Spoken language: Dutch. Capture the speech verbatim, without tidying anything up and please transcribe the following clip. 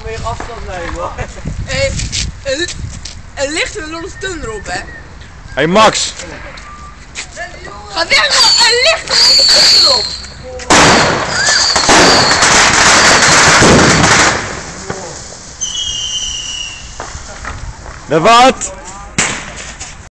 meer afstand nemen. Hé, er ligt een losse stun erop, hè? Hé hey Max! Ga weg, man! Er ligt een losse stun erop! De wat?